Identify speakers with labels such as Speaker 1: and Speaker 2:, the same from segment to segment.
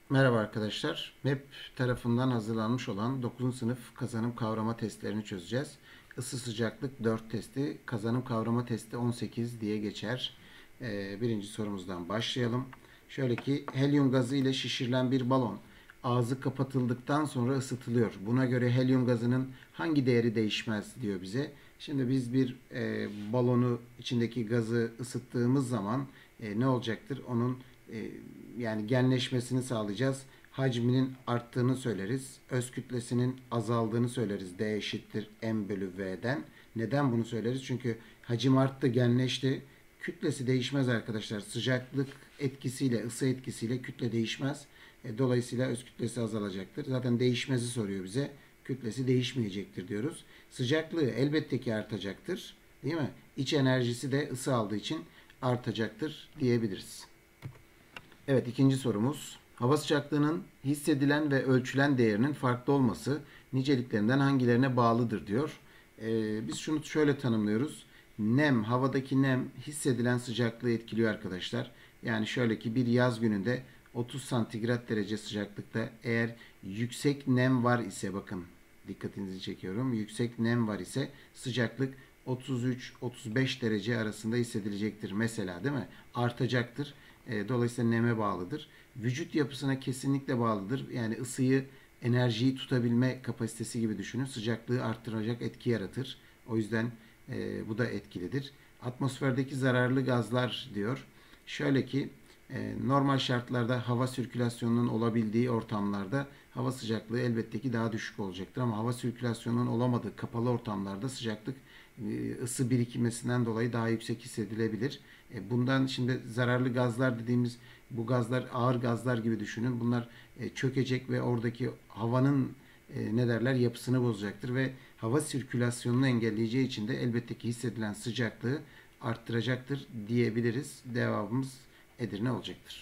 Speaker 1: Merhaba arkadaşlar. MEP tarafından hazırlanmış olan 9. sınıf kazanım kavrama testlerini çözeceğiz. Isı sıcaklık 4 testi, kazanım kavrama testi 18 diye geçer. Birinci sorumuzdan başlayalım. Şöyle ki helyum gazı ile şişirilen bir balon ağzı kapatıldıktan sonra ısıtılıyor. Buna göre helyum gazının hangi değeri değişmez diyor bize. Şimdi biz bir balonu içindeki gazı ısıttığımız zaman ne olacaktır? Onun e, yani genleşmesini sağlayacağız. Hacminin arttığını söyleriz. Öz kütlesinin azaldığını söyleriz. D eşittir M bölü V'den. Neden bunu söyleriz? Çünkü hacim arttı, genleşti. Kütlesi değişmez arkadaşlar. Sıcaklık etkisiyle, ısı etkisiyle kütle değişmez. Dolayısıyla öz kütlesi azalacaktır. Zaten değişmezi soruyor bize. Kütlesi değişmeyecektir diyoruz. Sıcaklığı elbette ki artacaktır. Değil mi? İç enerjisi de ısı aldığı için artacaktır diyebiliriz. Evet, ikinci sorumuz. Hava sıcaklığının hissedilen ve ölçülen değerinin farklı olması niceliklerinden hangilerine bağlıdır diyor. Biz şunu şöyle tanımlıyoruz. Nem, havadaki nem hissedilen sıcaklığı etkiliyor arkadaşlar. Yani şöyle ki bir yaz gününde 30 santigrat derece sıcaklıkta eğer yüksek nem var ise bakın dikkatinizi çekiyorum. Yüksek nem var ise sıcaklık 33-35 derece arasında hissedilecektir mesela, değil mi? Artacaktır. Dolayısıyla neme bağlıdır. Vücut yapısına kesinlikle bağlıdır. Yani ısıyı, enerjiyi tutabilme kapasitesi gibi düşünün. Sıcaklığı arttıracak etki yaratır. O yüzden bu da etkilidir. Atmosferdeki zararlı gazlar diyor. Şöyle ki normal şartlarda hava sirkülasyonunun olabildiği ortamlarda hava sıcaklığı elbette ki daha düşük olacaktır. Ama hava sirkülasyonunun olamadığı kapalı ortamlarda sıcaklık ısı birikmesinden dolayı daha yüksek hissedilebilir. Bundan şimdi zararlı gazlar dediğimiz bu gazlar ağır gazlar gibi düşünün. Bunlar çökecek ve oradaki havanın ne derler yapısını bozacaktır ve hava sirkülasyonunu engelleyeceği için de elbette ki hissedilen sıcaklığı arttıracaktır diyebiliriz. Devamımız Edirne olacaktır.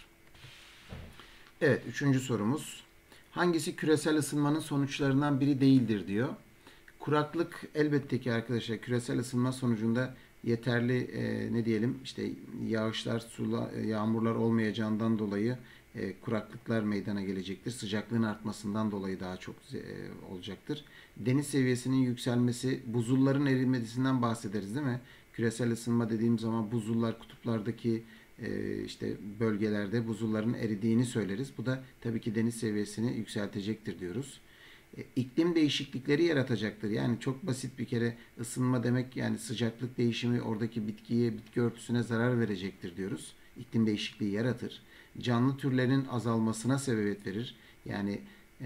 Speaker 1: Evet, üçüncü sorumuz. Hangisi küresel ısınmanın sonuçlarından biri değildir diyor. Kuraklık elbette ki arkadaşlar küresel ısınma sonucunda yeterli ne diyelim işte yağışlar, yağmurlar olmayacağından dolayı kuraklıklar meydana gelecektir. Sıcaklığın artmasından dolayı daha çok olacaktır. Deniz seviyesinin yükselmesi, buzulların erimesinden bahsederiz değil mi? Küresel ısınma dediğim zaman buzullar kutuplardaki işte bölgelerde buzulların eridiğini söyleriz. Bu da tabii ki deniz seviyesini yükseltecektir diyoruz. İklim değişiklikleri yaratacaktır. Yani çok basit bir kere ısınma demek yani sıcaklık değişimi oradaki bitki örtüsüne zarar verecektir diyoruz. İklim değişikliği yaratır. Canlı türlerin azalmasına sebebiyet verir. Yani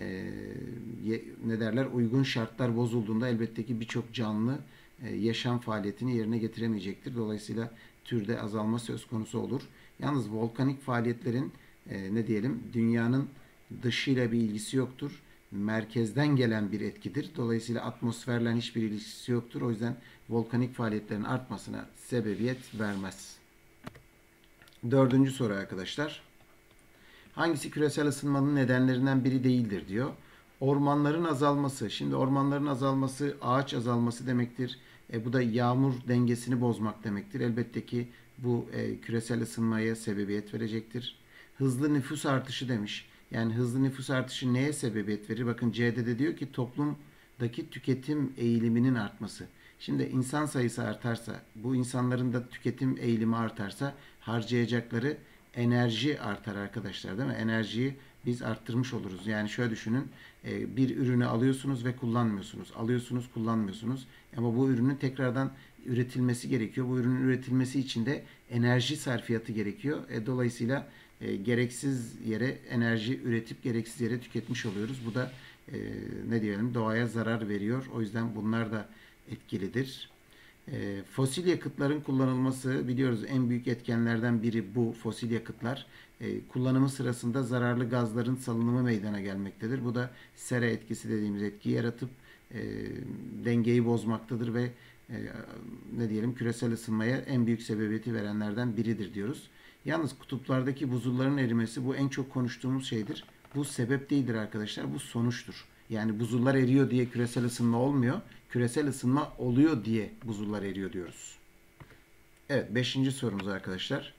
Speaker 1: ne derler uygun şartlar bozulduğunda elbette ki birçok canlı yaşam faaliyetini yerine getiremeyecektir. Dolayısıyla türde azalma söz konusu olur. Yalnız volkanik faaliyetlerin ne diyelim dünyanın dışıyla bir ilgisi yoktur. Merkezden gelen bir etkidir. Dolayısıyla atmosferle hiçbir ilgisi yoktur. O yüzden volkanik faaliyetlerin artmasına sebebiyet vermez. Dördüncü soru arkadaşlar. Hangisi küresel ısınmanın nedenlerinden biri değildir diyor. Ormanların azalması. Şimdi ormanların azalması ağaç azalması demektir. Bu da yağmur dengesini bozmak demektir. Elbette ki bu küresel ısınmaya sebebiyet verecektir. Hızlı nüfus artışı demiş. Yani hızlı nüfus artışı neye sebebiyet verir? Bakın C'de de diyor ki toplumdaki tüketim eğiliminin artması. Şimdi insan sayısı artarsa, bu insanların da tüketim eğilimi artarsa harcayacakları enerji artar arkadaşlar değil mi? Enerjiyi biz arttırmış oluruz. Yani şöyle düşünün. Bir ürünü alıyorsunuz ve kullanmıyorsunuz. Alıyorsunuz, kullanmıyorsunuz. Ama bu ürünün tekrardan üretilmesi gerekiyor. Bu ürünün üretilmesi için de enerji sarfiyatı gerekiyor. Dolayısıyla gereksiz yere enerji üretip gereksiz yere tüketmiş oluyoruz. Bu da ne diyelim doğaya zarar veriyor. O yüzden bunlar da etkilidir. Fosil yakıtların kullanılması biliyoruz en büyük etkenlerden biri bu fosil yakıtlar. Kullanımı sırasında zararlı gazların salınımı meydana gelmektedir. Bu da sera etkisi dediğimiz etki yaratıp dengeyi bozmaktadır ve ne diyelim küresel ısınmaya en büyük sebebiyeti verenlerden biridir diyoruz. Yalnız kutuplardaki buzulların erimesi bu en çok konuştuğumuz şeydir. Bu sebep değildir arkadaşlar. Bu sonuçtur. Yani buzullar eriyor diye küresel ısınma olmuyor. Küresel ısınma oluyor diye buzullar eriyor diyoruz. Evet, beşinci sorumuz arkadaşlar.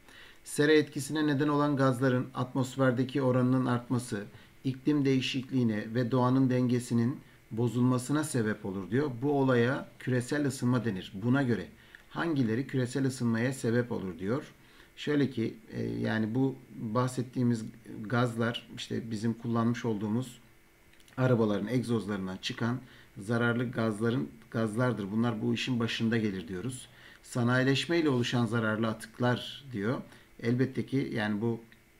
Speaker 1: Sera etkisine neden olan gazların atmosferdeki oranının artması, iklim değişikliğine ve doğanın dengesinin bozulmasına sebep olur diyor. Bu olaya küresel ısınma denir. Buna göre hangileri küresel ısınmaya sebep olur diyor. Şöyle ki yani bu bahsettiğimiz gazlar işte bizim kullanmış olduğumuz arabaların egzozlarından çıkan zararlı gazlardır. Bunlar bu işin başında gelir diyoruz. Sanayileşme ile oluşan zararlı atıklar diyor. Elbette ki yani bu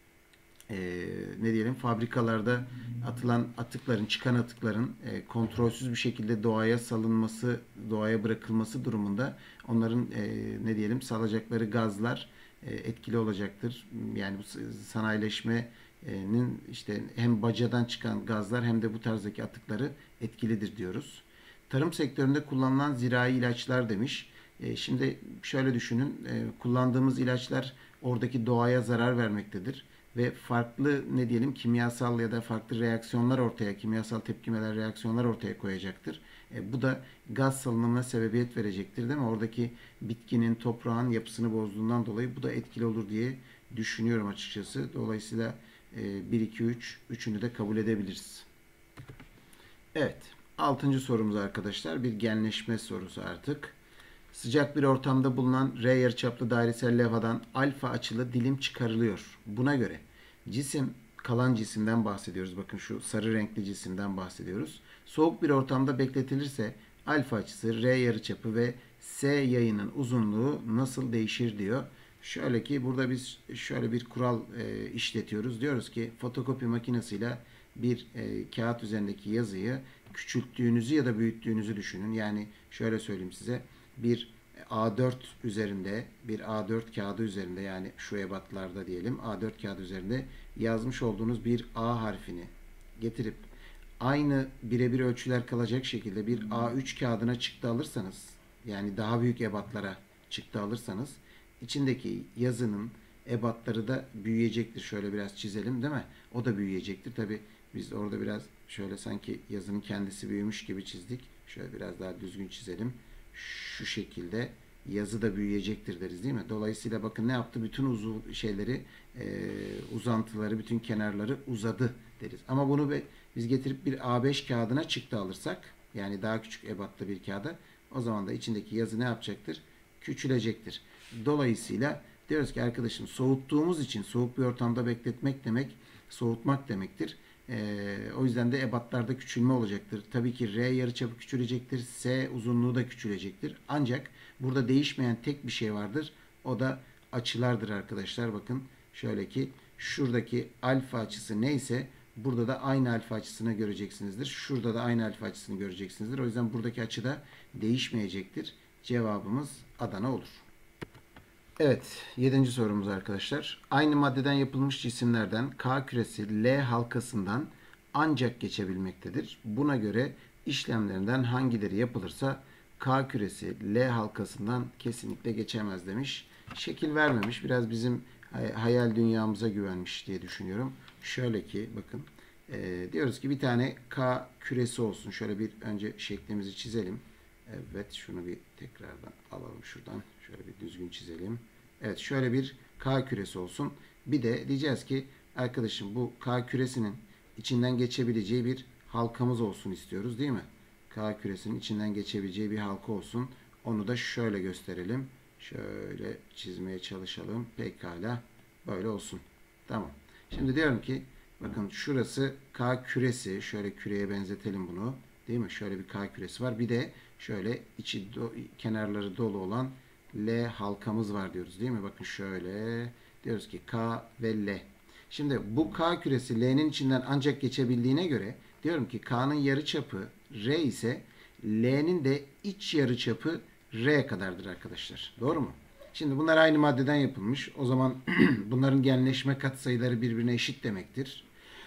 Speaker 1: ne diyelim fabrikalarda atılan atıkların, çıkan atıkların kontrolsüz bir şekilde doğaya salınması, doğaya bırakılması durumunda onların ne diyelim salacakları gazlar etkili olacaktır. Yani bu sanayileşmenin işte hem bacadan çıkan gazlar hem de bu tarzdaki atıkları etkilidir diyoruz. Tarım sektöründe kullanılan zirai ilaçlar demiş. Şimdi şöyle düşünün, kullandığımız ilaçlar oradaki doğaya zarar vermektedir ve farklı ne diyelim kimyasal ya da farklı reaksiyonlar ortaya, kimyasal tepkimeler, reaksiyonlar ortaya koyacaktır. Bu da gaz salınımına sebebiyet verecektir değil mi? Oradaki bitkinin, toprağın yapısını bozduğundan dolayı bu da etkili olur diye düşünüyorum açıkçası. Dolayısıyla 1, 2, 3, üçünü de kabul edebiliriz. Evet, altıncı sorumuz arkadaşlar bir genleşme sorusu artık. Sıcak bir ortamda bulunan R yarıçaplı dairesel levhadan alfa açılı dilim çıkarılıyor. Buna göre cisim, kalan cisimden bahsediyoruz. Bakın şu sarı renkli cisimden bahsediyoruz. Soğuk bir ortamda bekletilirse alfa açısı, R yarıçapı ve S yayının uzunluğu nasıl değişir diyor. Şöyle ki burada biz şöyle bir kural işletiyoruz. Diyoruz ki fotokopi makinesiyle bir kağıt üzerindeki yazıyı küçülttüğünüzü ya da büyüttüğünüzü düşünün. Yani şöyle söyleyeyim size bir A4 üzerinde bir A4 kağıdı üzerinde yani şu ebatlarda diyelim A4 kağıdı üzerinde yazmış olduğunuz bir A harfini getirip aynı birebir ölçüler kalacak şekilde bir A3 kağıdına çıktı alırsanız yani daha büyük ebatlara çıktı alırsanız içindeki yazının ebatları da büyüyecektir. Şöyle biraz çizelim değil mi? O da büyüyecektir. Tabi biz orada biraz şöyle sanki yazının kendisi büyümüş gibi çizdik. Şöyle biraz daha düzgün çizelim. Şu şekilde yazı da büyüyecektir deriz değil mi? Dolayısıyla bakın ne yaptı? Bütün uzantıları, bütün kenarları uzadı deriz. Ama bunu biz getirip bir A5 kağıdına çıktı alırsak yani daha küçük ebatlı bir kağıda o zaman da içindeki yazı ne yapacaktır? Küçülecektir. Dolayısıyla diyoruz ki arkadaşım soğuttuğumuz için soğuk bir ortamda bekletmek demek soğutmak demektir. O yüzden de ebatlarda küçülme olacaktır. Tabii ki R yarıçapı küçülecektir. S uzunluğu da küçülecektir. Ancak burada değişmeyen tek bir şey vardır. O da açılardır arkadaşlar. Bakın şöyle ki şuradaki alfa açısı neyse burada da aynı alfa açısını göreceksinizdir. Şurada da aynı alfa açısını göreceksinizdir. O yüzden buradaki açı da değişmeyecektir. Cevabımız Adana olur. Evet, yedinci sorumuz arkadaşlar. Aynı maddeden yapılmış cisimlerden K küresi L halkasından ancak geçebilmektedir. Buna göre işlemlerinden hangileri yapılırsa K küresi L halkasından kesinlikle geçemez demiş. Şekil vermemiş. Biraz bizim hayal dünyamıza güvenmiş diye düşünüyorum. Şöyle ki bakın diyoruz ki bir tane K küresi olsun. Şöyle bir önce şeklimizi çizelim. Evet şunu bir tekrardan alalım şuradan. Şöyle bir düzgün çizelim. Evet şöyle bir K küresi olsun. Bir de diyeceğiz ki arkadaşım bu K küresinin içinden geçebileceği bir halkamız olsun istiyoruz değil mi? K küresinin içinden geçebileceği bir halka olsun. Onu da şöyle gösterelim. Şöyle çizmeye çalışalım. Pekala böyle olsun. Tamam. Şimdi diyorum ki bakın şurası K küresi. Şöyle küreye benzetelim bunu. Değil mi? Şöyle bir K küresi var. Bir de şöyle kenarları dolu olan L halkamız var diyoruz değil mi? Bakın şöyle diyoruz ki K ve L. Şimdi bu K küresi L'nin içinden ancak geçebildiğine göre diyorum ki K'nın yarıçapı R ise L'nin de iç yarıçapı R kadardır arkadaşlar. Doğru mu? Şimdi bunlar aynı maddeden yapılmış. O zaman bunların genleşme katsayıları birbirine eşit demektir.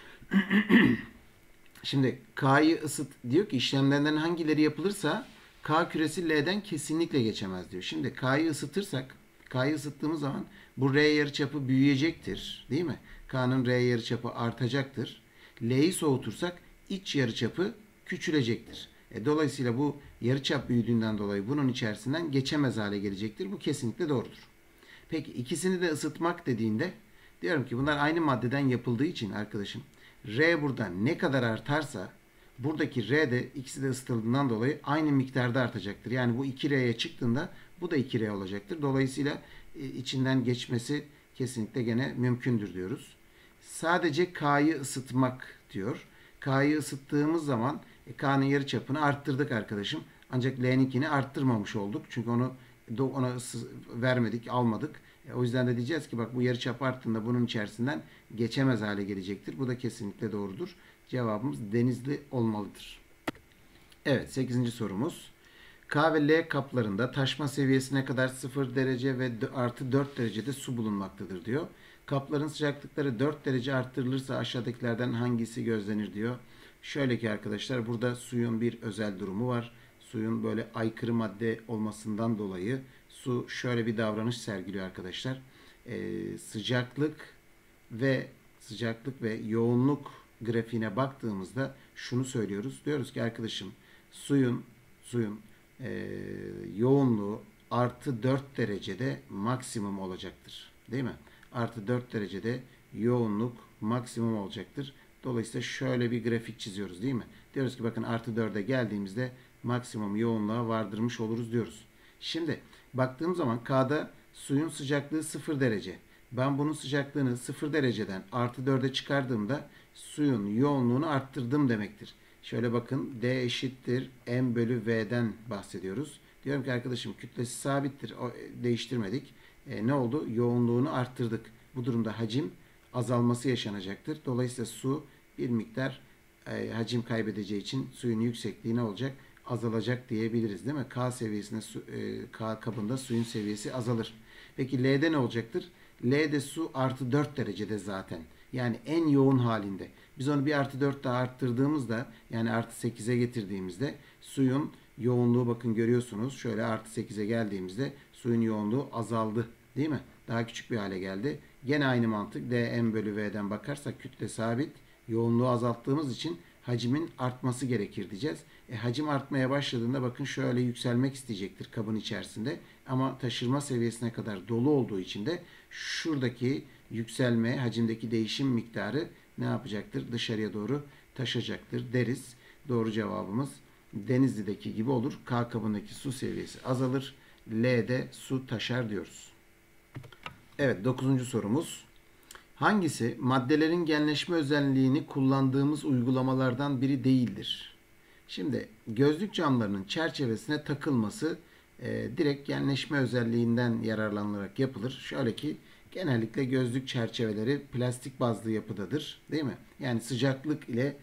Speaker 1: Şimdi K'yı diyor ki işlemlerden hangileri yapılırsa K küresi L'den kesinlikle geçemez diyor. Şimdi K'yı ısıtırsak, K'yı ısıttığımız zaman bu R yarıçapı büyüyecektir. Değil mi? K'nın R yarıçapı artacaktır. L'yi soğutursak iç yarıçapı küçülecektir. Dolayısıyla bu yarıçap büyüdüğünden dolayı bunun içerisinden geçemez hale gelecektir. Bu kesinlikle doğrudur. Peki ikisini de ısıtmak dediğinde diyorum ki bunlar aynı maddeden yapıldığı için arkadaşım R burada ne kadar artarsa buradaki R de ikisi de ısıtıldığından dolayı aynı miktarda artacaktır. Yani bu 2R'ye çıktığında bu da 2R olacaktır. Dolayısıyla içinden geçmesi kesinlikle gene mümkündür diyoruz. Sadece K'yı ısıtmak diyor. K'yı ısıttığımız zaman K'nın yarıçapını arttırdık arkadaşım. Ancak L'ninkini arttırmamış olduk. Çünkü ona ısı vermedik, almadık. O yüzden de diyeceğiz ki bak bu yarıçap arttığında bunun içerisinden geçemez hale gelecektir. Bu da kesinlikle doğrudur. Cevabımız Denizli olmalıdır. Evet, 8. sorumuz. K ve L kaplarında taşma seviyesine kadar 0 derece ve artı 4 derecede su bulunmaktadır diyor. Kapların sıcaklıkları 4 derece arttırılırsa aşağıdakilerden hangisi gözlenir diyor. Şöyle ki arkadaşlar burada suyun bir özel durumu var. Suyun böyle aykırı madde olmasından dolayı su şöyle bir davranış sergiliyor arkadaşlar. Sıcaklık ve yoğunluk grafiğine baktığımızda şunu söylüyoruz. Diyoruz ki arkadaşım suyun yoğunluğu artı 4 derecede maksimum olacaktır. Değil mi? Artı 4 derecede yoğunluk maksimum olacaktır. Dolayısıyla şöyle bir grafik çiziyoruz değil mi? Diyoruz ki bakın artı 4'e geldiğimizde maksimum yoğunluğa vardırmış oluruz diyoruz. Şimdi baktığım zaman K'da suyun sıcaklığı 0 derece. Ben bunun sıcaklığını 0 dereceden artı 4'e çıkardığımda suyun yoğunluğunu arttırdım demektir. Şöyle bakın D eşittir M bölü V'den bahsediyoruz. Diyorum ki arkadaşım kütlesi sabittir. Değiştirmedik. Ne oldu? Yoğunluğunu arttırdık. Bu durumda hacim azalması yaşanacaktır. Dolayısıyla su bir miktar hacim kaybedeceği için suyun yüksekliği ne olacak? Azalacak diyebiliriz değil mi? K seviyesinde K kabında suyun seviyesi azalır. Peki L'de ne olacaktır? L'de su artı 4 derecede zaten. Yani en yoğun halinde. Biz onu bir artı 4 daha arttırdığımızda yani artı 8'e getirdiğimizde suyun yoğunluğu bakın görüyorsunuz. Şöyle artı 8'e geldiğimizde suyun yoğunluğu azaldı. Değil mi? Daha küçük bir hale geldi. Gene aynı mantık dm bölü v'den bakarsak kütle sabit. Yoğunluğu azalttığımız için hacmin artması gerekir diyeceğiz. Hacim artmaya başladığında bakın şöyle yükselmek isteyecektir kabın içerisinde. Ama taşırma seviyesine kadar dolu olduğu için de şuradaki yükselme, hacimdeki değişim miktarı ne yapacaktır? Dışarıya doğru taşacaktır deriz. Doğru cevabımız Denizli'deki gibi olur. K kabındaki su seviyesi azalır. L'de su taşar diyoruz. Evet, 9. sorumuz. Hangisi maddelerin genleşme özelliğini kullandığımız uygulamalardan biri değildir? Şimdi gözlük camlarının çerçevesine takılması direkt genleşme özelliğinden yararlanılarak yapılır. Şöyle ki genellikle gözlük çerçeveleri plastik bazlı yapıdadır. Değil mi? Yani sıcaklık ile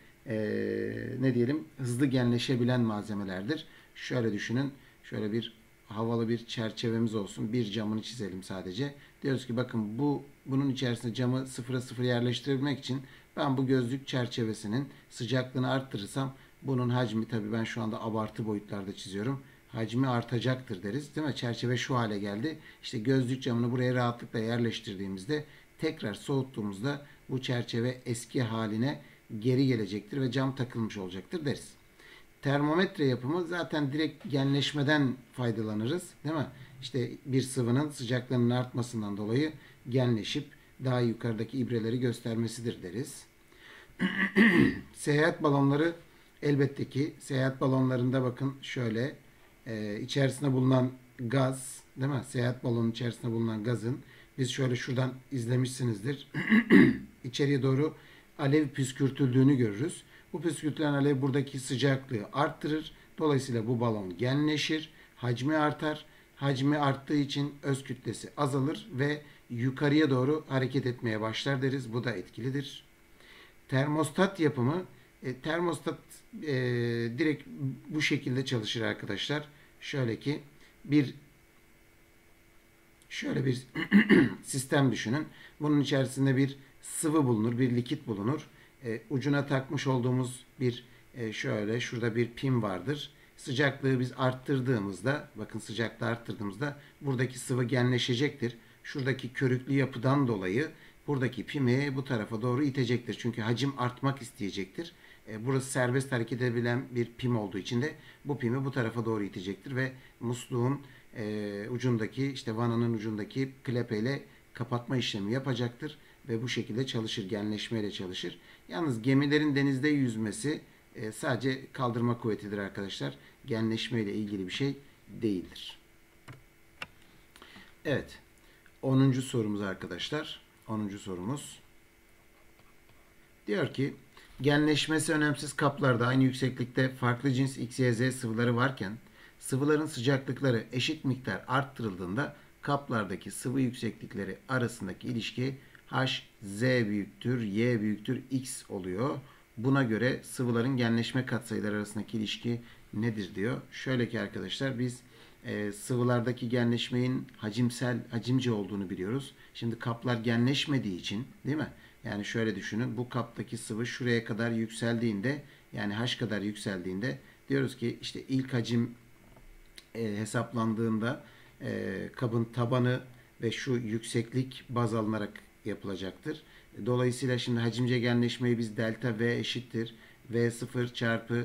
Speaker 1: ne diyelim hızlı genleşebilen malzemelerdir. Şöyle düşünün. Şöyle bir havalı bir çerçevemiz olsun. Bir camını çizelim sadece. Diyoruz ki bakın bunun içerisine camı 0'a 0 yerleştirebilmek için ben bu gözlük çerçevesinin sıcaklığını arttırırsam bunun hacmi tabii ben şu anda abartı boyutlarda çiziyorum. Hacmi artacaktır deriz. Değil mi? Çerçeve şu hale geldi. İşte gözlük camını buraya rahatlıkla yerleştirdiğimizde tekrar soğuttuğumuzda bu çerçeve eski haline geri gelecektir ve cam takılmış olacaktır deriz. Termometre yapımı zaten direkt genleşmeden faydalanırız. Değil mi? İşte bir sıvının sıcaklığının artmasından dolayı genleşip daha yukarıdaki ibreleri göstermesidir deriz. Seyahat balonları elbette ki seyahat balonlarında bakın şöyle içerisinde bulunan gaz değil mi? Seyahat balonun içerisinde bulunan gazın biz şöyle şuradan izlemişsinizdir. İçeriye doğru alev püskürtüldüğünü görürüz. Bu püskürtülen alev buradaki sıcaklığı arttırır. Dolayısıyla bu balon genleşir, hacmi artar. Hacmi arttığı için öz kütlesi azalır ve yukarıya doğru hareket etmeye başlar deriz. Bu da etkilidir. Termostat yapımı termostat direkt bu şekilde çalışır arkadaşlar. Şöyle ki şöyle bir sistem düşünün. Bunun içerisinde bir sıvı bulunur, bir likit bulunur. Ucuna takmış olduğumuz bir şöyle şurada bir pim vardır. Sıcaklığı biz arttırdığımızda bakın sıcaklığı arttırdığımızda buradaki sıvı genleşecektir. Şuradaki körüklü yapıdan dolayı buradaki pimi bu tarafa doğru itecektir. Çünkü hacim artmak isteyecektir. Burası serbest hareket edebilen bir pim olduğu için de bu pimi bu tarafa doğru itecektir ve musluğun ucundaki işte vananın ucundaki klepeyle kapatma işlemi yapacaktır ve bu şekilde çalışır, genleşmeyle çalışır. Yalnız gemilerin denizde yüzmesi sadece kaldırma kuvvetidir arkadaşlar. Genleşme ile ilgili bir şey değildir. Evet. 10. sorumuz arkadaşlar. 10. sorumuz. Diyor ki genleşmesi önemsiz kaplarda aynı yükseklikte farklı cins X, Y, Z sıvıları varken sıvıların sıcaklıkları eşit miktar arttırıldığında kaplardaki sıvı yükseklikleri arasındaki ilişki H, Z büyüktür, Y büyüktür, X oluyor. Buna göre sıvıların genleşme katsayıları arasındaki ilişki nedir diyor. Şöyle ki arkadaşlar biz sıvılardaki genleşmenin hacimce olduğunu biliyoruz. Şimdi kaplar genleşmediği için değil mi? Yani şöyle düşünün. Bu kaptaki sıvı şuraya kadar yükseldiğinde yani H kadar yükseldiğinde diyoruz ki işte ilk hacim hesaplandığında kabın tabanı ve şu yükseklik baz alınarak yapılacaktır. Dolayısıyla şimdi hacimce genleşmeyi biz delta V eşittir V0 çarpı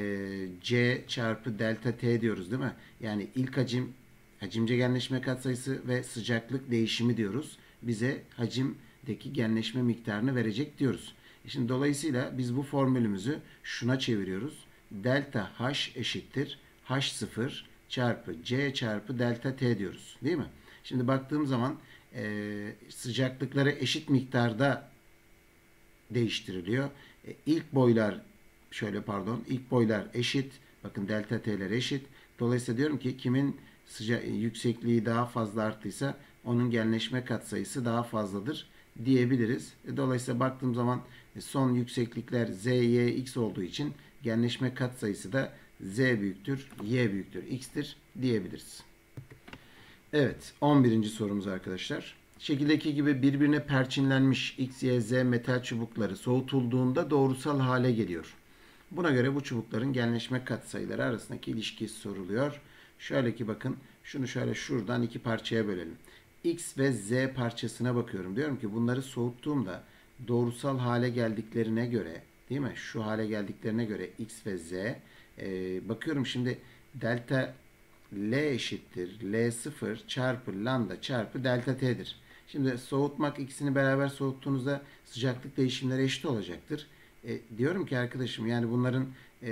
Speaker 1: C çarpı delta T diyoruz değil mi? Yani ilk hacimce genleşme katsayısı ve sıcaklık değişimi diyoruz. Bize hacimdeki genleşme miktarını verecek diyoruz. Şimdi dolayısıyla biz bu formülümüzü şuna çeviriyoruz. Delta H eşittir H0 çarpı C çarpı delta T diyoruz. Değil mi? Şimdi baktığım zaman sıcaklıkları eşit miktarda değiştiriliyor. İlk boylar ilk boylar eşit. Bakın delta T'ler eşit. Dolayısıyla diyorum ki kimin yüksekliği daha fazla arttıysa onun genleşme katsayısı daha fazladır diyebiliriz. Dolayısıyla baktığım zaman son yükseklikler Z, Y, X olduğu için genleşme katsayısı da Z büyüktür, Y büyüktür, X'tir diyebiliriz. Evet, 11. sorumuz arkadaşlar. Şekildeki gibi birbirine perçinlenmiş X, Y, Z metal çubukları soğutulduğunda doğrusal hale geliyor. Buna göre bu çubukların genleşme katsayıları arasındaki ilişki soruluyor. Şöyle ki bakın şunu şöyle şuradan iki parçaya bölelim. X ve Z parçasına bakıyorum. Diyorum ki bunları soğuttuğumda doğrusal hale geldiklerine göre değil mi? Şu hale geldiklerine göre X ve Z bakıyorum şimdi delta L eşittir L0 çarpı lambda çarpı delta T'dir. Şimdi soğutmak ikisini beraber soğuttuğunuzda sıcaklık değişimleri eşit olacaktır. Diyorum ki arkadaşım yani bunların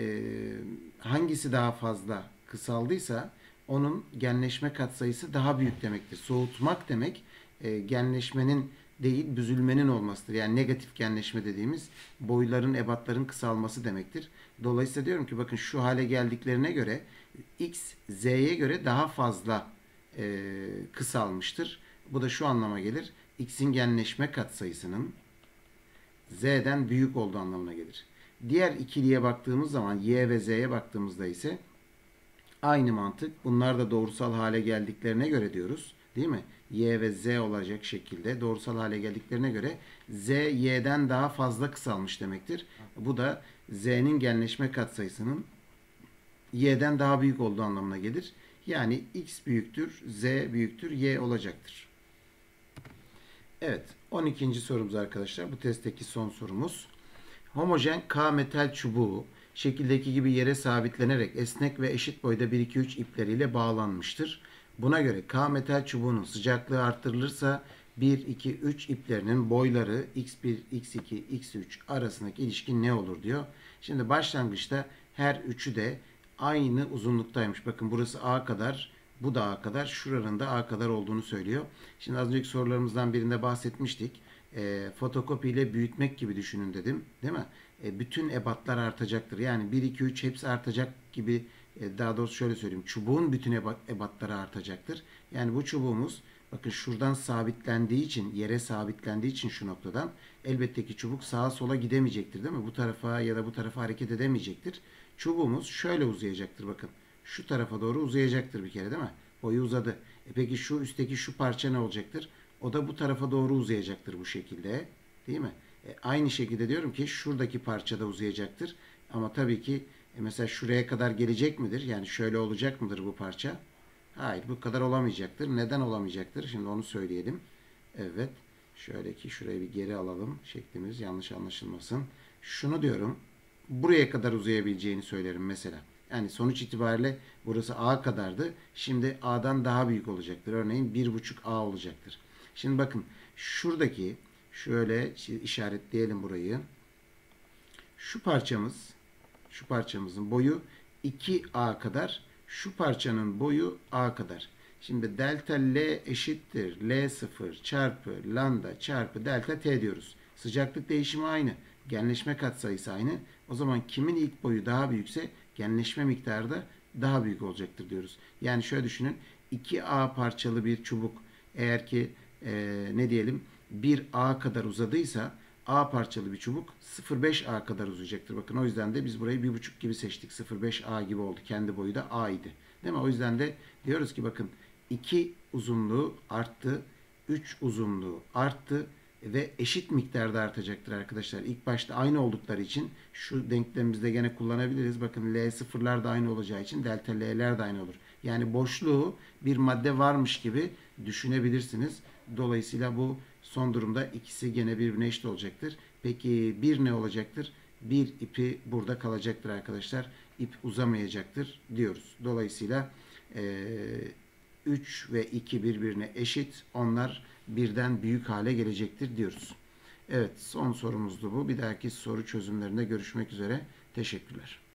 Speaker 1: hangisi daha fazla kısaldıysa onun genleşme katsayısı daha büyük demektir. Soğutmak demek genleşmenin değil büzülmenin olmasıdır. Yani negatif genleşme dediğimiz boyların, ebatların kısalması demektir. Dolayısıyla diyorum ki bakın şu hale geldiklerine göre X, Z'ye göre daha fazla kısalmıştır. Bu da şu anlama gelir. X'in genleşme katsayısının Z'den büyük olduğu anlamına gelir. Diğer ikiliye baktığımız zaman Y ve Z'ye baktığımızda ise aynı mantık. Bunlar da doğrusal hale geldiklerine göre diyoruz. Değil mi? Y ve Z olacak şekilde doğrusal hale geldiklerine göre Z Y'den daha fazla kısalmış demektir. Bu da Z'nin genleşme katsayısının Y'den daha büyük olduğu anlamına gelir. Yani X büyüktür, Z büyüktür, Y olacaktır. Evet, 12. sorumuz arkadaşlar. Bu testteki son sorumuz. Homojen K metal çubuğu şekildeki gibi yere sabitlenerek esnek ve eşit boyda 1, 2, 3 ipleriyle bağlanmıştır. Buna göre K metal çubuğunun sıcaklığı arttırılırsa 1, 2, 3 iplerinin boyları X1, X2, X3 arasındaki ilişki ne olur diyor. Şimdi başlangıçta her üçü de aynı uzunluktaymış. Bakın burası A kadar, bu da A kadar, şuranın da A kadar olduğunu söylüyor. Şimdi az önceki sorularımızdan birinde bahsetmiştik. Fotokopi ile büyütmek gibi düşünün dedim. Değil mi? Bütün ebatlar artacaktır. Yani 1, 2, 3 hepsi artacak gibi daha doğrusu şöyle söyleyeyim. Çubuğun bütün ebatları artacaktır. Yani bu çubuğumuz bakın şuradan sabitlendiği için, yere sabitlendiği için şu noktadan elbette ki çubuk sağa sola gidemeyecektir değil mi? Bu tarafa ya da bu tarafa hareket edemeyecektir. Çubuğumuz şöyle uzayacaktır bakın. Şu tarafa doğru uzayacaktır bir kere değil mi? Boyu uzadı. Peki şu üstteki şu parça ne olacaktır? O da bu tarafa doğru uzayacaktır bu şekilde. Değil mi? Aynı şekilde diyorum ki şuradaki parça da uzayacaktır. Ama tabii ki mesela şuraya kadar gelecek midir? Yani şöyle olacak mıdır bu parça? Hayır, bu kadar olamayacaktır. Neden olamayacaktır? Şimdi onu söyleyelim. Evet. Şöyle ki şurayı bir geri alalım. Şeklimiz yanlış anlaşılmasın. Şunu diyorum. Buraya kadar uzayabileceğini söylerim mesela. Yani sonuç itibariyle burası A kadardı. Şimdi A'dan daha büyük olacaktır. Örneğin 1,5 A olacaktır. Şimdi bakın şuradaki şöyle işaretleyelim burayı. Şu parçamızın boyu 2A kadar. Şu parçanın boyu A kadar. Şimdi delta L eşittir L0 çarpı lambda çarpı delta T diyoruz. Sıcaklık değişimi aynı. Genleşme katsayısı aynı. O zaman kimin ilk boyu daha büyükse genleşme miktarı da daha büyük olacaktır diyoruz. Yani şöyle düşünün. 2A parçalı bir çubuk eğer ki ne diyelim 1A kadar uzadıysa A parçalı bir çubuk 0,5A kadar uzayacaktır. Bakın o yüzden de biz burayı 1,5 gibi seçtik. 0,5A gibi oldu. Kendi boyu da A idi. Değil mi? O yüzden de diyoruz ki bakın 2 uzunluğu arttı. 3 uzunluğu arttı ve eşit miktarda artacaktır arkadaşlar. İlk başta aynı oldukları için şu denklemimizde gene kullanabiliriz. Bakın L sıfırlar da aynı olacağı için delta L'ler de aynı olur. Yani boşluğu bir madde varmış gibi düşünebilirsiniz. Dolayısıyla bu son durumda ikisi gene birbirine eşit olacaktır. Peki bir ne olacaktır? Bir ipi burada kalacaktır arkadaşlar. İp uzamayacaktır diyoruz. Dolayısıyla 3 ve 2 birbirine eşit. Onlar birden büyük hale gelecektir diyoruz. Evet, son sorumuzdu bu. Bir dahaki soru çözümlerinde görüşmek üzere. Teşekkürler.